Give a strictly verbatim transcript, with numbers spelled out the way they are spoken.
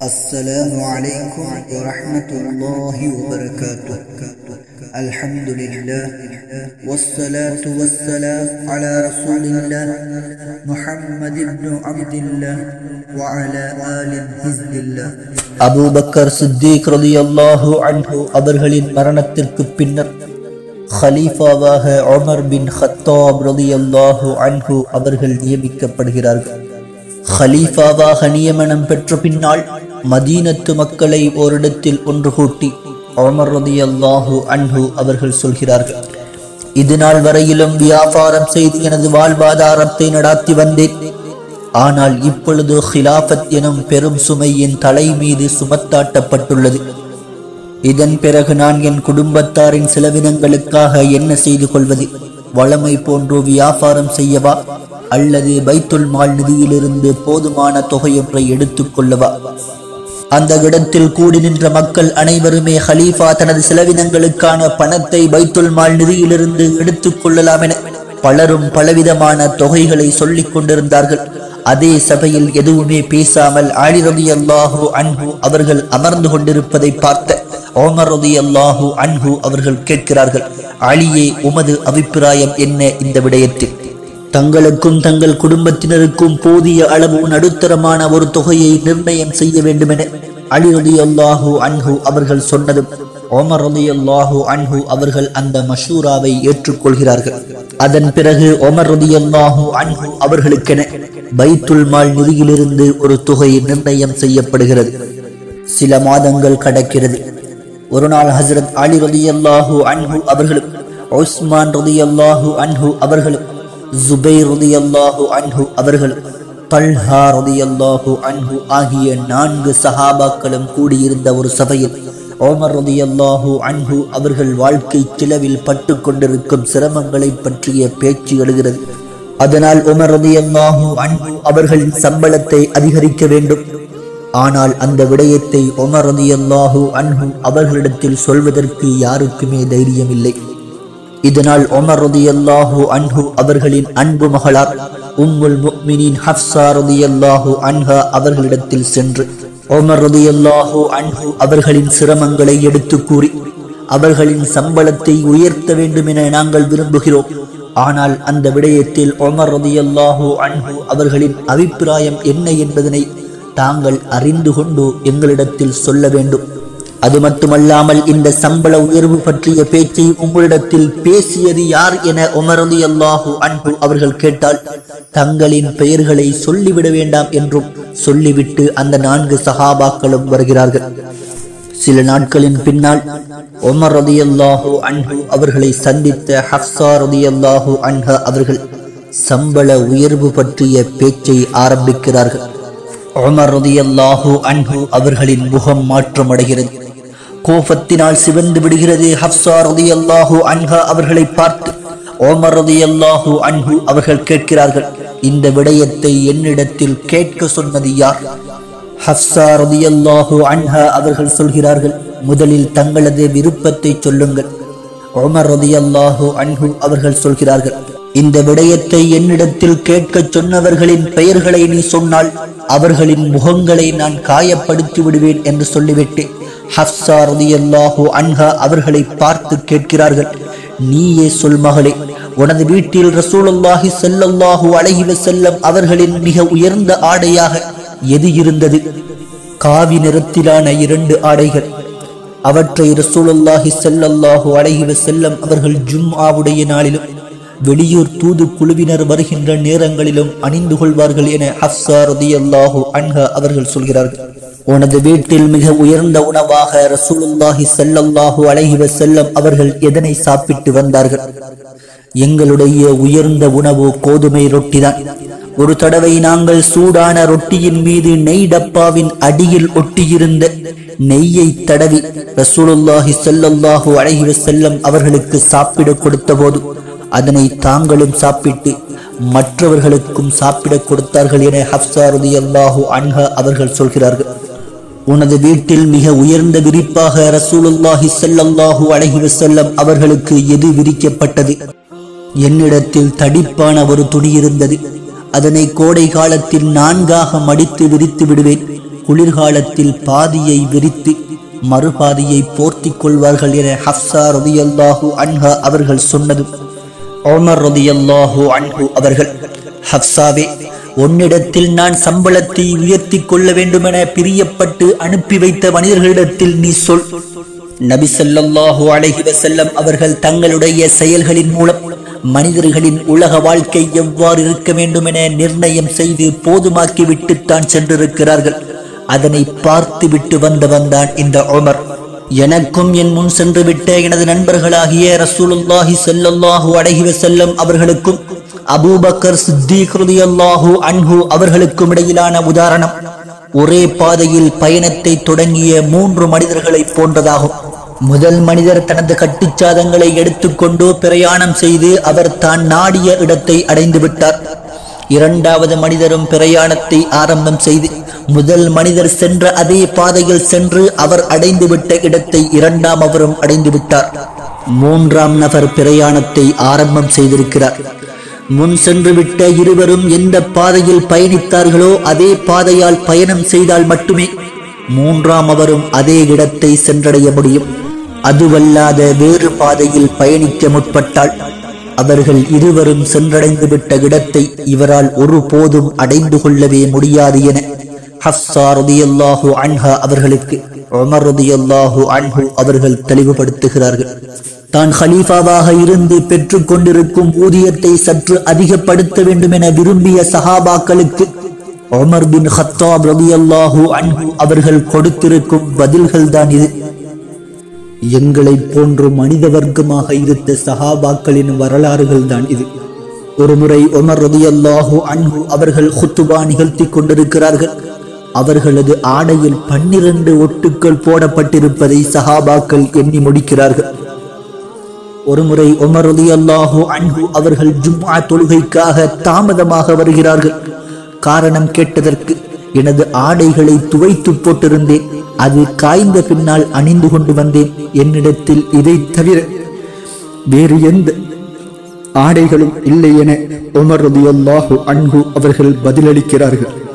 السلام عليكم ورحمة الله وبركاته. الحمد لله والصلاة والسلام على رسول الله محمد بن عبد الله وعلى آل حزب الله. Abu Bakr Siddique ரலியல்லாஹு அன்ஹு அவர்களின் மரணத்திற்கு பின்னர் ஹலீஃபாவாக உமர் பின் கத்தாப் ரலியல்லாஹு அன்ஹு அவர்கள் நியமிக்கப்படுகிறார்கள். ஹலீஃபாவாக நியமனம் பெற்ற பின்னால் மதீனத்து மக்களை ஓரிடத்தில் ஒன்று கூட்டி உமர் ரலியல்லாஹு அன்ஹு அவர்கள் சொல்கிறார்கள், இது நாள் வரையிலும் வியாபாரம் செய்து எனது வாழ்வாதாரத்தை நடாத்தி வந்தேன். ஆனால் இப்பொழுது ஹிலாஃபத் எனும் பெரும் சுமை என் தலை மீது சுமத்தாட்டப்பட்டுள்ளது. இதன் பிறகு நான் என் குடும்பத்தாரின் செலவினங்களுக்காக என்ன செய்து கொள்வது? வளமை போன்று வியாபாரம் செய்யவா அல்லது பைத்துல் மால் நிதியிலிருந்து போதுமான தொகையொன்றை எடுத்துக் கொள்ளவா? அந்த இடத்தில் கூடி நின்ற மக்கள் அனைவருமே ஹலீஃபா தனது செலவினங்களுக்கான பணத்தை பைத்துல் மால் நிதியிலிருந்து எடுத்துக் கொள்ளலாம் என பலரும் பலவிதமான தொகைகளை சொல்லிக் கொண்டிருந்தார்கள். அதே சபையில் எதுவுமே பேசாமல் அலி ரலியல்லாஹு அன்ஹு அவர்கள் அமர்ந்து கொண்டிருப்பதை பார்த்த உமர் ரலியல்லாஹு அன்ஹு அவர்கள் கேட்கிறார்கள், அலியே, உமது அபிப்பிராயம் என்ன இந்த விடயத்தில்? தங்களுக்கும் தங்கள் குடும்பத்தினருக்கும் போதிய அளவு நடுத்தரமான ஒரு தொகையை நிர்ணயம் செய்ய வேண்டும் என அலி ரலியல்லாஹு அன்ஹு அவர்கள் சொன்னதும் உமர் ரலியல்லாஹு அன்ஹு அவர்கள் அந்த மஷூராவை ஏற்றுக்கொள்கிறார்கள். அதன் பிறகு உமர் ரலியல்லாஹு அன்ஹு அவர்களுக்கென பைத்துல் மால் நிதியிலிருந்து ஒரு தொகை நிர்ணயம் செய்யப்படுகிறது. சில மாதங்கள் கடக்கிறது. ஒரு நாள் ஹஜ்ரத் அலி ரலியல்லாஹு அன்ஹு அவர்களும் உஸ்மான் ரலியல்லாஹு அன்ஹு அவர்களும் ஜுபைர் ரலியல்லாஹு அன்ஹு அவர்கள் தல்ஹா ரலியல்லாஹு அன்ஹு ஆகிய நான்கு சஹாபாக்களும் கூடியிருந்த ஒரு சபையில் உமர் ரலியல்லாஹு அன்ஹு அவர்கள் வாழ்க்கை செலவில் பட்டு கொண்டிருக்கும் சிரமங்களை பற்றிய பேச்சு எழுகிறது. அதனால் உமர் ரலியல்லாஹு அன்ஹு அவர்களின் சம்பளத்தை அதிகரிக்க வேண்டும். ஆனால் அந்த விடயத்தை உமர் ரலியல்லாஹு அன்ஹு அவர்களிடத்தில் சொல்வதற்கு யாருக்குமே தைரியம் இல்லை. இதனால் உமர் ரலியல்லாஹு அன்ஹு அவர்களின் அன்பு மகளார் உம்முல் முஃமினீன் ஹஃப்ஸா ரலியல்லாஹு அன்ஹா அவர்களிடத்தில் சென்று உமர் ரலியல்லாஹு அன்ஹு அவர்களின் சிரமங்களை எடுத்து கூறி, அவர்களின் சம்பளத்தை உயர்த்த வேண்டும் என நாங்கள் விரும்புகிறோம். ஆனால் அந்த விடயத்தில் உமர் ரலியல்லாஹு அன்ஹு அவர்களின் அபிப்பிராயம் என்ன என்பதனை தாங்கள் அறிந்து கொண்டு எங்களிடத்தில் சொல்ல வேண்டும். அது மட்டுமல்லாமல் இந்த சம்பள உயர்வு பற்றிய பேச்சை உங்களிடத்தில் பேசியது யார் என உமர் ரலியல்லாஹு அன்ஹு அவர்கள் கேட்டால் தங்களின் பெயர்களை சொல்லிவிட வேண்டாம் என்றும் சொல்லிவிட்டு அந்த நான்கு சஹாபாக்களும் வருகிறார்கள். சில நாட்களின் பின்னால் உமர் ரலியல்லாஹு அன்ஹு அவர்களை சந்தித்த ஹஃப்ஸா ரலியல்லாஹு அன்ஹா அவர்கள் சம்பள உயர்வு பற்றிய பேச்சை ஆரம்பிக்கிறார்கள். உமர் ரலியல்லாஹு அன்ஹு அவர்களின் முகம் மாற்றமடைகிறது. கோபத்தினால் சிவந்து விடுகிறது. ஹஃப்ஸா ரலியல்லாஹு அன்ஹா அவர்களை பார்த்து உமர் ரலியல்லாஹு அன்ஹு அவர்கள் கேட்கிறார்கள், இந்த விடயத்தை என்னிடத்தில் கேட்க சொன்னது யார்? ஹஃப்ஸா ரலியல்லாஹு அன்ஹா அவர்கள் சொல்கிறார்கள், முதலில் தங்களது விருப்பத்தை சொல்லுங்கள். உமர் ரலியல்லாஹு அன்ஹு அவர்கள் சொல்கிறார்கள், இந்த விடயத்தை என்னிடத்தில் கேட்க சொன்னவர்களின் பெயர்களை நீ சொன்னால் அவர்களின் முகங்களை நான் காயப்படுத்தி விடுவேன் என்று சொல்லிவிட்டு ஹஃப்ஸா ரலியல்லாஹு அன்ஹா அவர்களை பார்த்து கேட்கிறார்கள், நீயே சொல் மகளே, உனது வீட்டில் ரசூலுல்லாஹி ஸல்லல்லாஹு அலைஹி வஸல்லம் அவர்களின் மிக உயர்ந்த ஆடையாக எது இருந்தது? காவி நிறத்திலான இரண்டு ஆடைகள். அவற்றை ரசூலுல்லாஹி ஸல்லல்லாஹு அலைஹி வஸல்லம் அவர்கள் ஜும்ஆவுடைய நாளிலும் வெளியூர் தூது குழுவினர் வருகின்ற நேரங்களிலும் அணிந்து கொள்வார்கள் என ஹஃப்ஸா ரலியல்லாஹு அன்ஹா அவர்கள் சொல்கிறார்கள். உனது வீட்டில் மிக உயர்ந்த உணவாக ரசூலுல்லாஹி ஸல்லல்லாஹு அலைஹி வஸல்லம் அவர்கள் எதனை சாப்பிட்டு வந்தார்கள்? எங்களுடைய உயர்ந்த உணவு கோதுமை ரொட்டிதான். ஒரு தடவை நாங்கள் சூடான ரொட்டியின் மீது நெய் டப்பாவின் அடியில் ஒட்டியிருந்த நெய்யை தடவி ரசூலுல்லாஹி ஸல்லல்லாஹு அலைஹி வஸல்லம் அவர்களுக்கு சாப்பிட கொடுத்த போது அதனை தாங்களும் சாப்பிட்டு மற்றவர்களுக்கும் சாப்பிட கொடுத்தார்கள் என ஹஃப்ஸா ரலியல்லாஹு அன்ஹா அவர்கள் சொல்கிறார்கள். உனது வீட்டில் மிக உயர்ந்த விரிப்பாக ரசூலுல்லாஹி ஸல்லல்லாஹு அலைஹி வஸல்லம் அவர்களுக்கு எது விரிக்கப்பட்டது? என்னிடத்தில் தடிப்பான ஒரு துணி இருந்தது. அதனை கோடை காலத்தில் நான்காக மடித்து விரித்து விடுவேன். குளிர்காலத்தில் பாதியை விரித்து மறுபாதியை போர்த்திக் கொள்வார்கள் என ஹப்ஸா ரலியல்லாஹு அன்ஹா அவர்கள் சொன்னதும் உமர் ரலியல்லாஹு அன்ஹு அவர்கள், ஹப்ஸாவே, உன்னிடத்தில் நான் சம்பளத்தை உயர்த்தி கொள்ள வேண்டுமென பிரியப்பட்டு அனுப்பி வைத்த மனிதர்களிடத்தில் நீ சொல். நபி ஸல்லல்லாஹு அலைஹி வஸல்லம் அவர்கள் தங்களுடைய செயல்களின் மூலம் மனிதர்களின் உலக வாழ்க்கை எவ்வாறு இருக்க வேண்டும் என நிர்ணயம் செய்து போதுமாக்கி விட்டுத்தான் சென்றிருக்கிறார்கள். அதனை பார்த்து விட்டு வந்தவன் தான் இந்த உமர். எனக்கும் என் முன் சென்று விட்ட எனது நண்பர்களாகிய ரசூலுல்லாஹி ஸல்லல்லாஹு அலைஹி வஸல்லம் அவர்களுக்கும் அபூபக்கர் சித்தீக் ரலியல்லாஹு அன்ஹு அவர்களுக்கும் இடையிலான உதாரணம் ஒரே பாதையில் பயணத்தை தொடங்கிய மூன்று மனிதர்களை போன்றதாகும். முதல் மனிதர் தனது கட்டுச்சாதங்களை எடுத்துக்கொண்டு பிரயாணம் செய்து அவர் தான் நாடிய இடத்தை அடைந்து விட்டார். இரண்டாவது மனிதரும் பிரயாணத்தை ஆரம்பம் செய்து முதல் மனிதர் சென்ற அதே பாதையில் சென்று அவர் அடைந்து விட்ட இடத்தை இரண்டாம் அவரும் அடைந்து விட்டார். மூன்றாம் நபர் பிரயாணத்தை ஆரம்பம் செய்திருக்கிறார். முன் சென்று விட்ட இருவரும் எந்த பாதையில் பயணித்தார்களோ அதே பாதையால் பயணம் செய்தால் மட்டுமே மூன்றாம் அவரும் அதே இடத்தை சென்றடைய முடியும். அதுவல்லாத வேறு பாதையில் பயணிக்க முற்பட்டால் அவர்கள் இருவரும் சென்றடைந்து விட்ட இடத்தை இவரால் ஒருபோதும் அடைந்து கொள்ளவே முடியாது என ஹப்ஸா ரலியல்லாஹு அன்ஹா அவர்களுக்கு உமர் ரலியல்லாஹு அன்ஹு அவர்கள் தெளிவுபடுத்துகிறார்கள். தான் ஹலீஃபாவாக இருந்து பெற்றுக் கொண்டிருக்கும் ஊதியத்தை சற்று அதிகப்படுத்த வேண்டும் என விரும்பிய சஹாபாக்களுக்கு உமர் பின் கத்தாப் ரலியல்லாஹு அன்ஹு அவர்கள் கொடுத்திருக்கும் பதில்கள் தான் இது. எங்களை போன்று மனித வர்க்கமாக இருந்த சஹாபாக்களின் வரலாறுகள் தான் இது. ஒரு முறை உமர் ரலியல்லாஹு அன்ஹு அவர்கள் குத்துபா நிகழ்த்தி கொண்டிருக்கிறார்கள். அவர்களது ஆடையில் பன்னிரண்டு ஒட்டுக்கள் போடப்பட்டிருப்பதை சஹாபாக்கள் எண்ணி முடிக்கிறார்கள். ஒருமுறை உமர் ரலியல்லாஹு அன்ஹு அவர்கள் ஜும்ஆ தொழுகைக்காக தாமதமாக வருகிறார்கள். காரணம் கேட்டதற்கு, எனது ஆடைகளை துவைத்து போட்டிருந்தேன், அது காய்ந்த பின்னால் அணிந்து கொண்டு வந்தேன், என்னிடத்தில் இதை தவிர வேறு எந்த ஆடைகளும் இல்லை என உமர் ரலியல்லாஹு அன்ஹு அவர்கள் பதிலளிக்கிறார்கள்.